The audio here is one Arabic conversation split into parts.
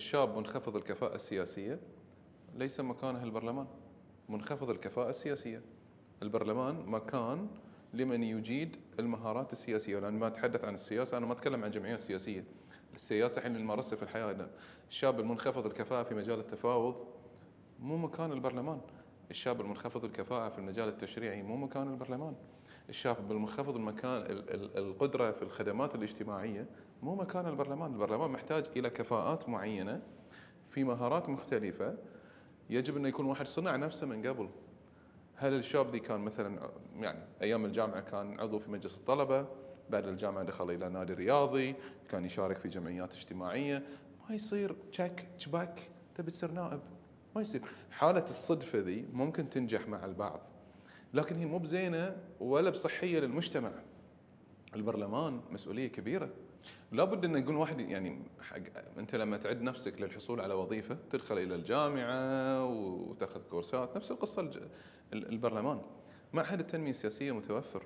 الشاب منخفض الكفاءة السياسية ليس مكانه البرلمان. منخفض الكفاءة السياسية، البرلمان مكان لمن يجيد المهارات السياسية. لأن ما أتحدث عن السياسة، أنا ما أتكلم عن جمعيات سياسية. السياسة الحين اللي نمارسها في الحياة. الشاب المنخفض الكفاءة في مجال التفاوض مو مكان البرلمان. الشاب المنخفض الكفاءة في المجال التشريعي مو مكان البرلمان. الشاب المنخفض المكان القدرة في الخدمات الاجتماعية مو مكان البرلمان. البرلمان محتاج إلى كفاءات معينة في مهارات مختلفة. يجب أن يكون واحد صنع نفسه من قبل. هل الشاب ذي كان مثلا يعني أيام الجامعة كان عضو في مجلس الطلبة، بعد الجامعة دخل إلى نادي رياضي، كان يشارك في جمعيات اجتماعية. ما يصير تشك تشبك تبي تصير نائب، ما يصير. حالة الصدفة ذي ممكن تنجح مع البعض، لكن هي مو بزينة ولا بصحية للمجتمع. البرلمان مسؤولية كبيرة. لابد ان يكون واحد يعني انت لما تعد نفسك للحصول على وظيفه تدخل الى الجامعه وتاخذ كورسات، نفس القصه البرلمان. معهد التنميه السياسيه متوفر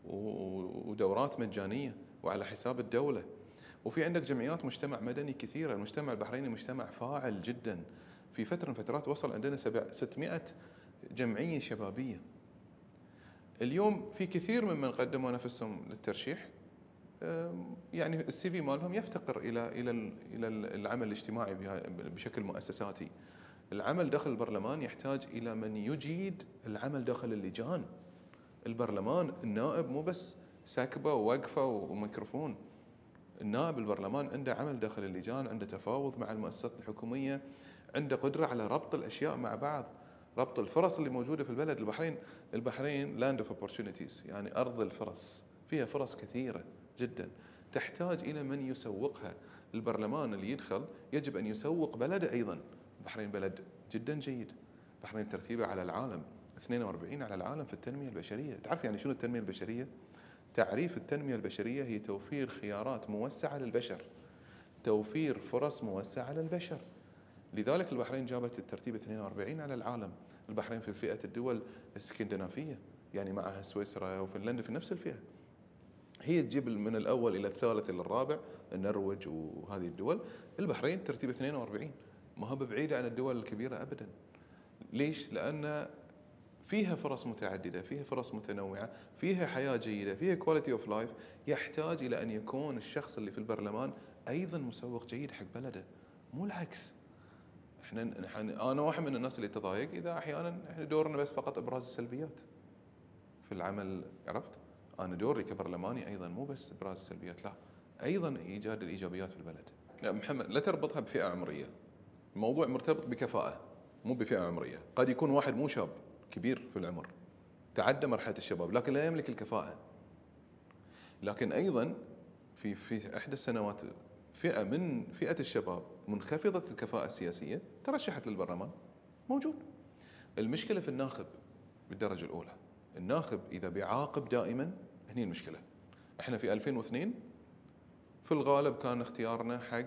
ودورات مجانيه وعلى حساب الدوله. وفي عندك جمعيات مجتمع مدني كثيره. المجتمع البحريني مجتمع فاعل جدا. في فتره من الفترات وصل عندنا 600 جمعيه شبابيه. اليوم في كثير ممن قدموا نفسهم للترشيح، يعني السي في مالهم يفتقر الى العمل الاجتماعي بشكل مؤسساتي. العمل داخل البرلمان يحتاج الى من يجيد العمل داخل اللجان. البرلمان النائب مو بس سكبه ووقفه وميكروفون. النائب البرلمان عنده عمل داخل اللجان، عنده تفاوض مع المؤسسات الحكوميه، عنده قدره على ربط الاشياء مع بعض، ربط الفرص اللي موجوده في البلد. البحرين لاند اوف اوبورتونيتيز، يعني ارض الفرص، فيها فرص كثيره جدا تحتاج الى من يسوقها. البرلمان اللي يدخل يجب ان يسوق بلده ايضا. البحرين بلد جدا جيد. البحرين ترتيبه على العالم 42 على العالم في التنميه البشريه. تعرف يعني شنو التنميه البشريه؟ تعريف التنميه البشريه هي توفير خيارات موسعه للبشر، توفير فرص موسعه للبشر. لذلك البحرين جابت الترتيب 42 على العالم. البحرين في فئه الدول الاسكندنافيه، يعني معها سويسرا وفنلندا في نفس الفئه. هي تجيب من الأول إلى الثالث إلى الرابع، النرويج وهذه الدول. البحرين ترتيب 42، ما هو بعيدة عن الدول الكبيرة أبدا. ليش؟ لأن فيها فرص متعددة، فيها فرص متنوعة، فيها حياة جيدة، فيها كواليتي اوف لايف. يحتاج إلى أن يكون الشخص اللي في البرلمان أيضا مسوق جيد حق بلده، مو العكس. أنا واحد من الناس اللي تضايق إذا أحيانا إحنا دورنا بس فقط إبراز السلبيات في العمل. عرفت؟ أنا دوري كبرلماني أيضا مو بس إبراز السلبيات، لا، أيضا إيجاد الإيجابيات في البلد. لا محمد، لا تربطها بفئة عمرية. الموضوع مرتبط بكفاءة مو بفئة عمرية. قد يكون واحد مو شاب، كبير في العمر، تعدى مرحلة الشباب، لكن لا يملك الكفاءة. لكن أيضا في إحدى السنوات فئة من فئة الشباب منخفضة الكفاءة السياسية ترشحت للبرلمان، موجود. المشكلة في الناخب بالدرجة الأولى. الناخب إذا بيعاقب دائما، هني المشكلة. احنا في 2002 في الغالب كان اختيارنا حق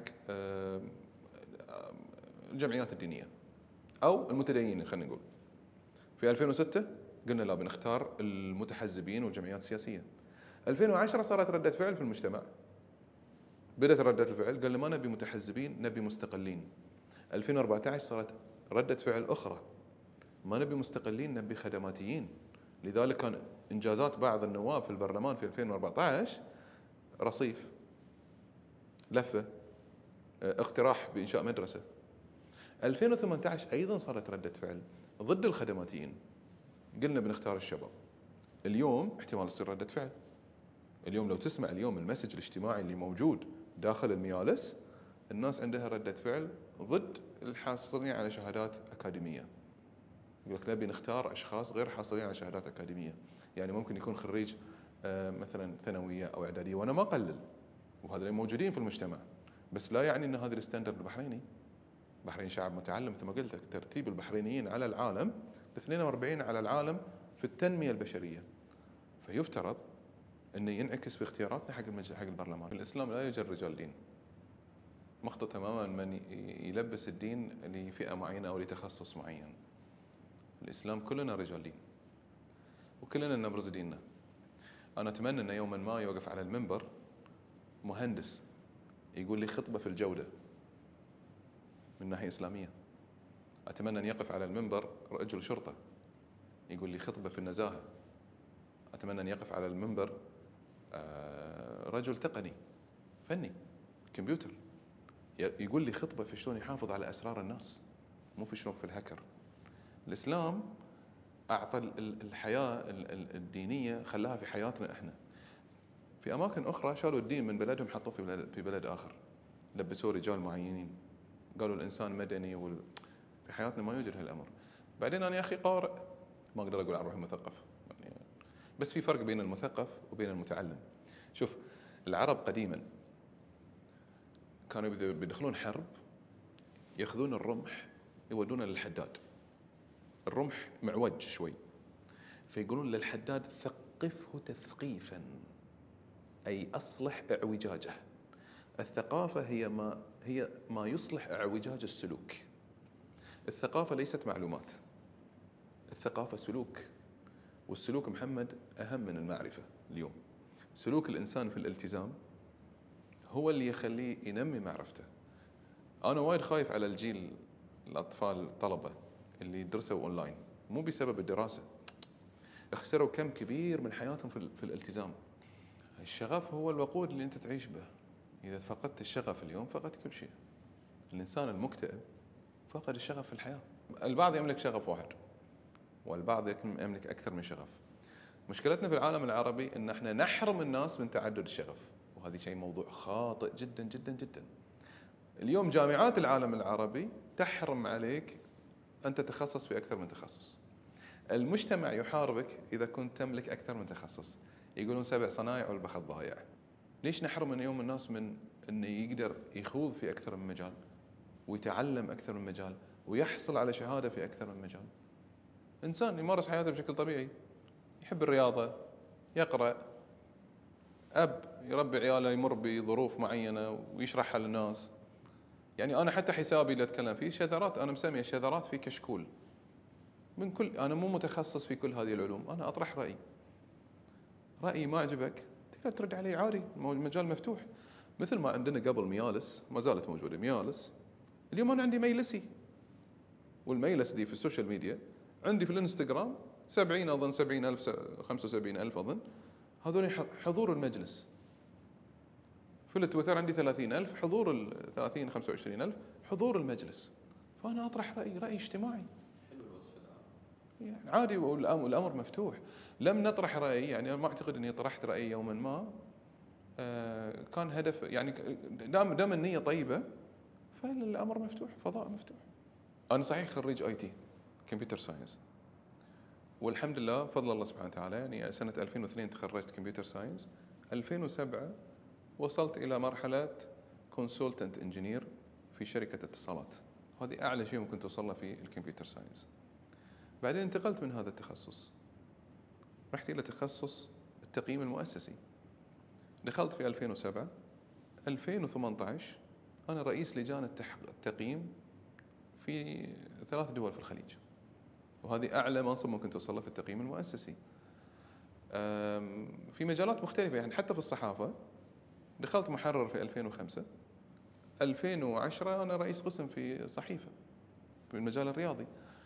الجمعيات الدينية أو المتدينين خلينا نقول. في 2006 قلنا لا، بنختار المتحزبين والجمعيات السياسية. 2010 صارت ردة فعل في المجتمع، بدأت ردة الفعل، قال ما نبي متحزبين، نبي مستقلين. 2014 صارت ردة فعل أخرى، ما نبي مستقلين، نبي خدماتيين. لذلك كان إنجازات بعض النواب في البرلمان في 2014 رصيف، لفة، اقتراح بإنشاء مدرسة. 2018 أيضا صارت ردة فعل ضد الخدماتيين، قلنا بنختار الشباب. اليوم احتمال تصير ردة فعل. اليوم لو تسمع اليوم المسج الاجتماعي اللي موجود داخل الميالس، الناس عندها ردة فعل ضد الحاصلين على شهادات أكاديمية. يقول لك نبي نختار أشخاص غير حاصلين على شهادات أكاديمية. يعني ممكن يكون خريج مثلا ثانوية أو إعدادية، وأنا ما أقلل، وهذا اللي موجودين في المجتمع، بس لا يعني أن هذا الستاندرد البحريني. البحرين شعب متعلم مثل ما قلت لك. ترتيب البحرينيين على العالم 42 على العالم في التنمية البشرية. فيفترض أنه ينعكس في اختياراتنا حق البرلمان. في الإسلام لا يوجد رجال دين. مخطئ تماما من يلبس الدين لفئة معينة أو لتخصص معين. الإسلام كلنا رجال دين وكلنا نبرز ديننا. أنا أتمنى أن يوما ما يوقف على المنبر مهندس يقول لي خطبة في الجودة، من ناحية إسلامية. أتمنى أن يقف على المنبر رجل شرطة يقول لي خطبة في النزاهة. أتمنى أن يقف على المنبر رجل تقني فني كمبيوتر يقول لي خطبة في شلون يحافظ على أسرار الناس، مو في شلون في الهكر. الإسلام أعطى الحياة الدينية، خلاها في حياتنا إحنا. في أماكن أخرى شالوا الدين من بلدهم حطوه في بلد آخر، لبسوه رجال معينين، قالوا الإنسان مدني في حياتنا ما يوجد هالأمر. بعدين أنا يا أخي قارئ، ما أقدر أقول عن روحي مثقف يعني، بس في فرق بين المثقف وبين المتعلم. شوف، العرب قديما كانوا بيدخلون حرب، ياخذون الرمح يودونه للحداد. الرمح معوج شوي، فيقولون للحداد ثقفه تثقيفا، أي أصلح اعوجاجه. الثقافة هي ما يصلح اعوجاج السلوك. الثقافة ليست معلومات، الثقافة سلوك. والسلوك محمد أهم من المعرفة اليوم. سلوك الإنسان في الالتزام هو اللي يخليه ينمي معرفته. أنا وايد خايف على الجيل، الأطفال الطلبة اللي يدرسوا أونلاين، مو بسبب الدراسة، خسروا كم كبير من حياتهم في الالتزام. الشغف هو الوقود اللي أنت تعيش به. إذا فقدت الشغف اليوم فقدت كل شيء. الإنسان المكتئب فقد الشغف في الحياة. البعض يملك شغف واحد والبعض يملك أكثر من شغف. مشكلتنا في العالم العربي أن احنا نحرم الناس من تعدد الشغف، وهذا شيء موضوع خاطئ جدا جدا جدا. اليوم جامعات العالم العربي تحرم عليك أن تتخصص في أكثر من تخصص. المجتمع يحاربك إذا كنت تملك أكثر من تخصص. يقولون 7 صنايع والبخت ضايع. ليش نحرم اليوم الناس من أنه يقدر يخوض في أكثر من مجال ويتعلم أكثر من مجال ويحصل على شهادة في أكثر من مجال؟ إنسان يمارس حياته بشكل طبيعي، يحب الرياضة، يقرأ، أب يربي عياله يمر بظروف معينة ويشرحها للناس. يعني أنا حتى حسابي اللي أتكلم فيه شذرات، أنا مسميه شذرات في كشكول من كل. أنا مو متخصص في كل هذه العلوم، أنا أطرح رأيي ما عجبك تقدر ترد علي عادي، المجال مفتوح. مثل ما عندنا قبل ميالس، ما زالت موجودة ميالس، اليوم أنا عندي ميلسي، والميلس دي في السوشيال ميديا عندي في الانستغرام 70 أظن 70,000 75,000 أظن، هذول حضور المجلس. في التويتر عندي 30,000 حضور، 30 25,000 حضور المجلس. فأنا أطرح رأي اجتماعي. حلو الوصف يعني عادي، والأمر مفتوح. لم نطرح رأي، يعني أنا ما أعتقد أني طرحت رأي يوما ما كان هدف، يعني دام النية طيبة فالأمر مفتوح، فضاء مفتوح. أنا صحيح خريج IT كمبيوتر ساينس، والحمد لله فضل الله سبحانه وتعالى، يعني سنة 2002 تخرجت كمبيوتر ساينس، 2007 وصلت إلى مرحلة كونسلتنت انجينير في شركة اتصالات. هذه أعلى شيء ممكن توصل له في الكمبيوتر ساينس. بعدين انتقلت من هذا التخصص، رحت إلى تخصص التقييم المؤسسي. دخلت في 2007. 2018 أنا رئيس لجان التقييم في 3 دول في الخليج، وهذه أعلى منصب ممكن توصل له في التقييم المؤسسي في مجالات مختلفة. يعني حتى في الصحافة دخلت محرر في 2005. 2010 أنا رئيس قسم في صحيفة في المجال الرياضي.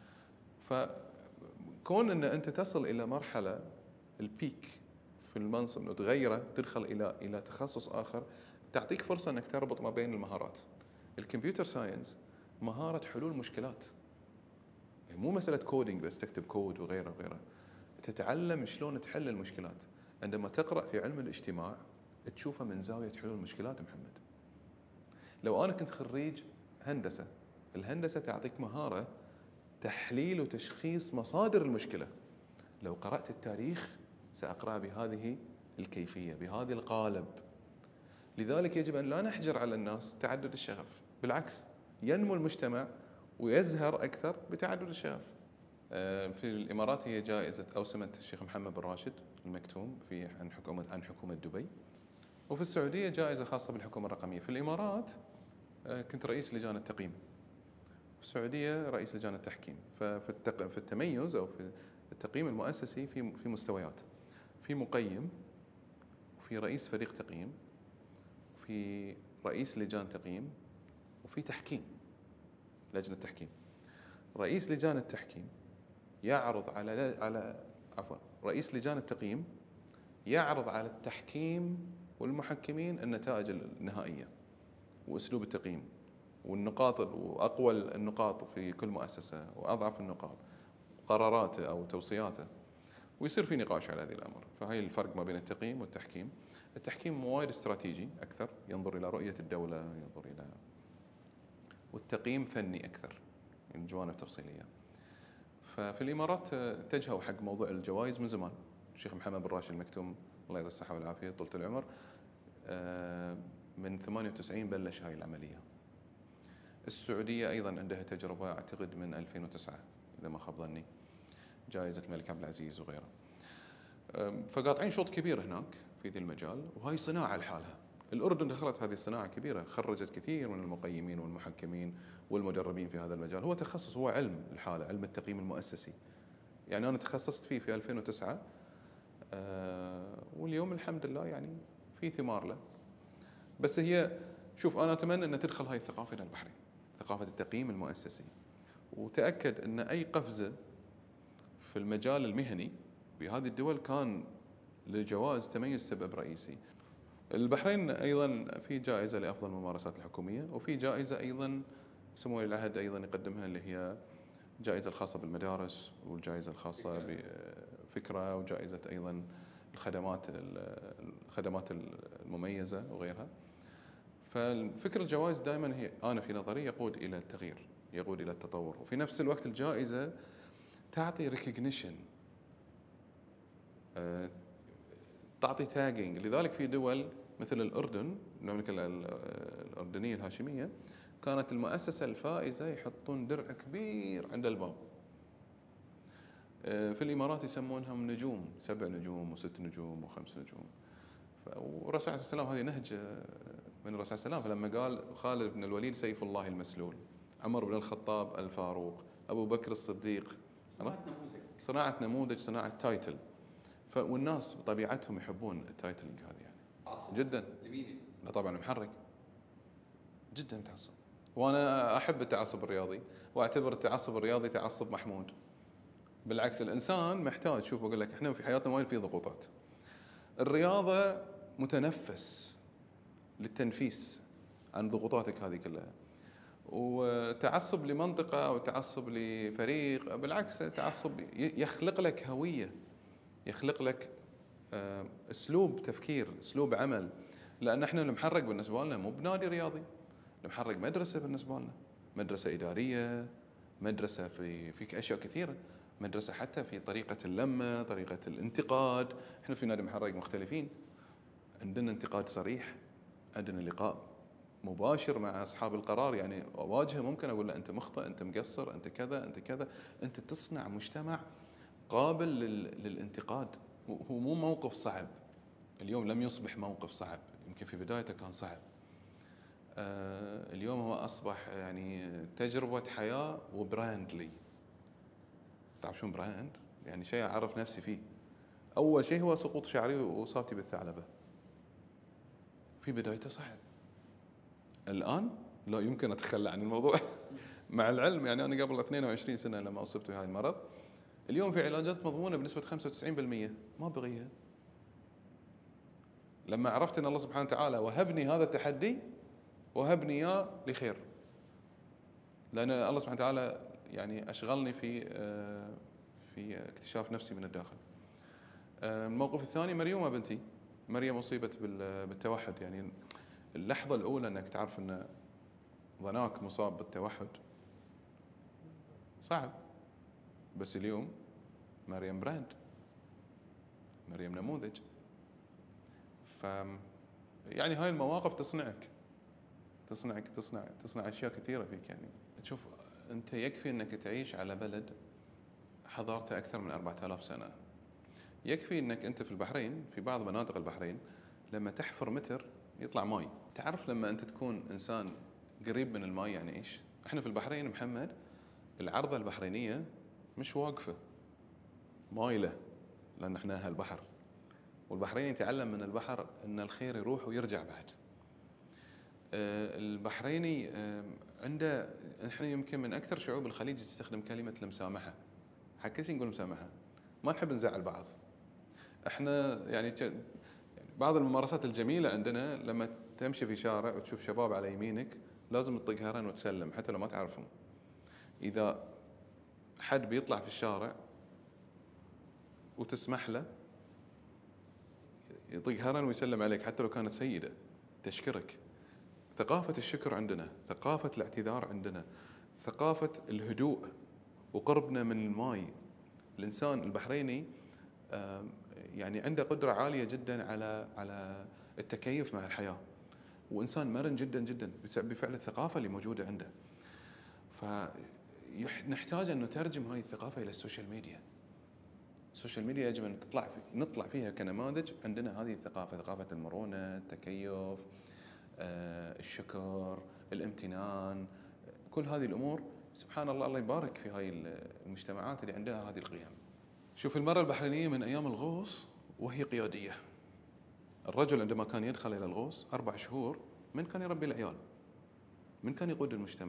فكون أن أنت تصل إلى مرحلة البيك في المنصب وتغيره، تدخل إلى تخصص آخر، تعطيك فرصة أنك تربط ما بين المهارات. الكمبيوتر ساينس مهارة حلول مشكلات، يعني مو مسألة كودينج بس تكتب كود وغيره وغيره. تتعلم شلون تحل المشكلات. عندما تقرأ في علم الاجتماع تشوفه من زاوية حلول المشكلات. محمد، لو أنا كنت خريج هندسة، الهندسة تعطيك مهارة تحليل وتشخيص مصادر المشكلة. لو قرأت التاريخ سأقرأ بهذه الكيفية، بهذه القالب. لذلك يجب أن لا نحجر على الناس تعدد الشغف، بالعكس ينمو المجتمع ويزهر أكثر بتعدد الشغف. في الإمارات هي جائزة أوسمة الشيخ محمد بن راشد المكتوم في عن حكومة دبي، وفي السعودية جائزة خاصة بالحكومة الرقمية. في الإمارات كنت رئيس لجان التقييم، في السعودية رئيس لجان التحكيم. في التميز أو في التقييم المؤسسي في مستويات، في مقيم، وفي رئيس فريق تقييم، وفي رئيس لجان تقييم، وفي تحكيم. لجنة التحكيم. رئيس لجان التحكيم يعرض عفوا رئيس لجان التقييم يعرض على التحكيم والمحكمين النتائج النهائية وأسلوب التقييم والنقاط وأقوى النقاط في كل مؤسسة وأضعف النقاط، قراراته أو توصياته، ويصير في نقاش على هذه الأمر. فهي الفرق ما بين التقييم والتحكيم. التحكيم وايد استراتيجي أكثر، ينظر إلى رؤية الدولة، ينظر إلى، والتقييم فني أكثر، يعني جوانب تفصيلية. ففي الإمارات اتجهوا حق موضوع الجوائز من زمان. الشيخ محمد بن راشد المكتوم الله يعطيه الصحة والعافية طولة العمر، من 98 بلش هاي العملية. السعودية أيضا عندها تجربة أعتقد من 2009 إذا ما خاب ظني، جائزة الملك عبد العزيز وغيره. فقاطعين شوط كبير هناك في ذي المجال، وهاي صناعة لحالها. الأردن دخلت هذه الصناعة كبيرة، خرجت كثير من المقيمين والمحكمين والمدربين في هذا المجال. هو تخصص، هو علم الحالة، علم التقييم المؤسسي. يعني أنا تخصصت فيه في 2009، واليوم الحمد لله يعني في ثمار له. بس هي شوف، أنا أتمنى أن تدخل هاي الثقافة إلى البحرين، ثقافة التقييم المؤسسي، وتأكد أن أي قفزة في المجال المهني بهذه الدول كان لجواز تميز سبب رئيسي. البحرين أيضا في جائزة لأفضل الممارسات الحكومية، وفي جائزة أيضا سمو ولي العهد أيضا يقدمها اللي هي الجائزة الخاصة بالمدارس، والجائزة الخاصة بفكرة، وجائزة أيضا الخدمات المميزة وغيرها. فالفكرة الجوائز دائما هي، أنا في نظري، يقود إلى التغيير، يقود إلى التطور، وفي نفس الوقت الجائزة تعطي ريكوجنيشن، تعطي تاجينج. لذلك في دول مثل الأردن، المملكة الأردنية الهاشمية، كانت المؤسسة الفائزة يحطون درع كبير عند الباب. في الإمارات يسمونهم نجوم، 7 نجوم و6 نجوم و5 نجوم. والرسول عليه السلام، هذه نهج من الرسول عليه السلام، فلما قال خالد بن الوليد سيف الله المسلول، عمر بن الخطاب الفاروق، أبو بكر الصديق، صناعة نموذج، صناعة تايتل. والناس بطبيعتهم يحبون التايتلينج هذه يعني جدا. لا طبعا محرك جدا متعصب، وانا احب التعصب الرياضي، واعتبر التعصب الرياضي تعصب محمود. بالعكس، الانسان محتاج، شوف اقول لك، احنا في حياتنا وايد في ضغوطات. الرياضه متنفس للتنفيس عن ضغوطاتك هذه كلها. وتعصب لمنطقه او تعصب لفريق، بالعكس تعصب يخلق لك هويه، يخلق لك اسلوب تفكير، اسلوب عمل. لان احنا المحرك بالنسبه لنا مو بنادي رياضي، المحرك مدرسه بالنسبه لنا، مدرسه اداريه، مدرسه فيك اشياء كثيره، مدرسه حتى في طريقه اللمه، طريقه الانتقاد. احنا في نادي محرك مختلفين، عندنا انتقاد صريح، عندنا لقاء مباشر مع اصحاب القرار، يعني اواجهه، ممكن اقول له انت مخطئ، انت مقصر، انت كذا، انت كذا. انت تصنع مجتمع قابل للانتقاد. هو مو موقف صعب، اليوم لم يصبح موقف صعب، يمكن في بدايته كان صعب. اليوم هو أصبح يعني تجربة حياة وبراند لي. تعرف شو براند؟ يعني شيء أعرف نفسي فيه. أول شيء هو سقوط شعري وإصابتي بالثعلبة. في بدايته صعب، الآن لا يمكن أتخلى عن الموضوع. مع العلم يعني أنا قبل 22 سنة لما أصبت بهذا المرض، اليوم في علاجات مضمونة بنسبة 95%، ما بغيها. لما عرفت أن الله سبحانه وتعالى وهبني هذا التحدي، وهبني إياه لخير، لأن الله سبحانه وتعالى يعني أشغلني في اكتشاف نفسي من الداخل. الموقف الثاني، مريومة بنتي، مريم أصيبت بالتوحد. يعني اللحظة الأولى أنك تعرف أن ظناك مصاب بالتوحد صعب، بس اليوم مريم براند، مريم نموذج. يعني هاي المواقف تصنع أشياء كثيرة فيك. يعني تشوف أنت يكفي أنك تعيش على بلد حضارته أكثر من 4000 سنة. يكفي أنك أنت في البحرين، في بعض مناطق البحرين لما تحفر متر يطلع ماي. تعرف لما أنت تكون إنسان قريب من الماي يعني إيش؟ إحنا في البحرين محمد، العرضة البحرينية مش واقفة، مايلة، لأن إحنا أهل البحر. والبحرين يتعلم من البحر أن الخير يروح ويرجع بعد. البحريني عنده، احنا يمكن من اكثر شعوب الخليج تستخدم كلمه المسامحه. حق كل شيء نقول مسامحه، ما نحب نزعل بعض. احنا يعني بعض الممارسات الجميله عندنا لما تمشي في شارع وتشوف شباب على يمينك لازم تطق هرن وتسلم حتى لو ما تعرفهم. اذا حد بيطلع في الشارع وتسمح له يطق هرن ويسلم عليك حتى لو كانت سيده تشكرك. ثقافة الشكر عندنا، ثقافة الاعتذار عندنا، ثقافة الهدوء وقربنا من الماء. الإنسان البحريني يعني عنده قدرة عالية جدا على التكيف مع الحياة، وإنسان مرن جدا جدا بفعل الثقافة اللي موجودة عنده. فنحتاج أن نترجم هذه الثقافة إلى السوشيال ميديا. السوشيال ميديا يجب أن نطلع فيها كنماذج عندنا هذه الثقافة، ثقافة المرونة، التكيف، الشكر، الامتنان، كل هذه الأمور سبحان الله. الله يبارك في هاي المجتمعات اللي عندها هذه القيم. شوف المرأة البحرينية من أيام الغوص وهي قيادية. الرجل عندما كان يدخل إلى الغوص 4 شهور من كان يربي العيال؟ من كان يقود المجتمع؟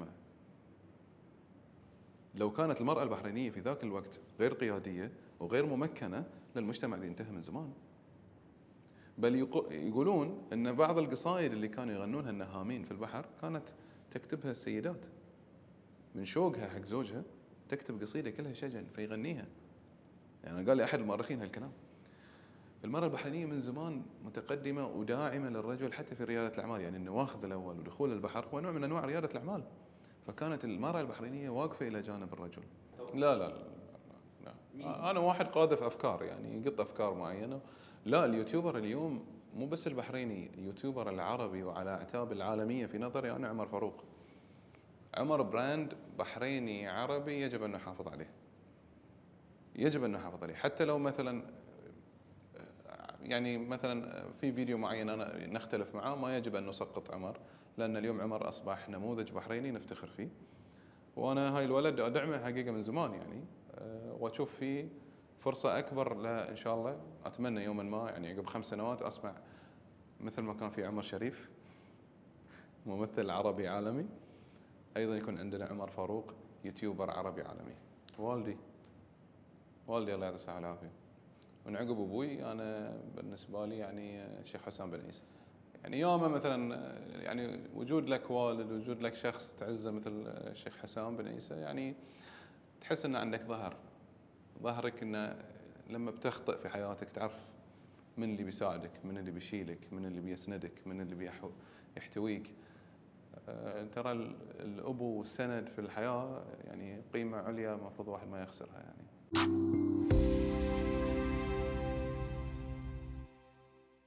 لو كانت المرأة البحرينية في ذاك الوقت غير قيادية وغير ممكنة للمجتمع اللي انتهى من زمان. بل يقولون أن بعض القصائد اللي كانوا يغنونها النهامين في البحر كانت تكتبها السيدات من شوقها حق زوجها، تكتب قصيدة كلها شجن فيغنيها. يعني قال لي أحد المؤرخين هالكلام. المرأة البحرينية من زمان متقدمة وداعمة للرجل حتى في ريادة الأعمال، يعني أنه واخذ الأول ودخول البحر هو نوع من أنواع ريادة الأعمال. فكانت المرأة البحرينية واقفة إلى جانب الرجل. لا لا لا, لا. أنا واحد قاذف أفكار، يعني يقط أفكار معينة. لا، اليوتيوبر اليوم مو بس البحريني، اليوتيوبر العربي وعلى أعتاب العالمية في نظري أنا عمر فاروق. عمر براند بحريني عربي يجب أن نحافظ عليه، يجب أن نحافظ عليه. حتى لو مثلا يعني مثلا في فيديو معين أنا نختلف معاه، ما يجب أن نسقط عمر، لأن اليوم عمر أصبح نموذج بحريني نفتخر فيه. وأنا هاي الولد أدعمه حقيقة من زمان يعني، وأشوف فيه فرصة أكبر له إن شاء الله. أتمنى يوما ما يعني عقب 5 سنوات أسمع مثل ما كان في عمر شريف ممثل عربي عالمي، أيضا يكون عندنا عمر فاروق يوتيوبر عربي عالمي. والدي الله يعطيه الصحة والعافية. من عقب أبوي أنا بالنسبة لي يعني الشيخ حسان بن عيسى. يعني يوم مثلا يعني وجود لك والد، وجود لك شخص تعزه مثل الشيخ حسان بن عيسى، يعني تحس أن عندك ظهرك إنه لما بتخطئ في حياتك تعرف من اللي بيساعدك، من اللي بيشيلك، من اللي بيسندك، من اللي بيحتويك. ترى الأبو والسند في الحياة يعني قيمة عليا المفروض واحد ما يخسرها يعني.